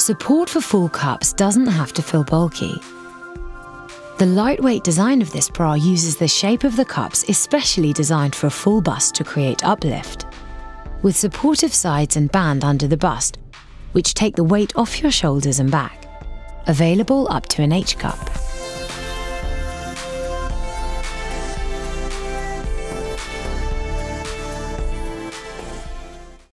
Support for full cups doesn't have to feel bulky. The lightweight design of this bra uses the shape of the cups especially designed for a full bust to create uplift, with supportive sides and band under the bust, which take the weight off your shoulders and back. Available up to an H cup.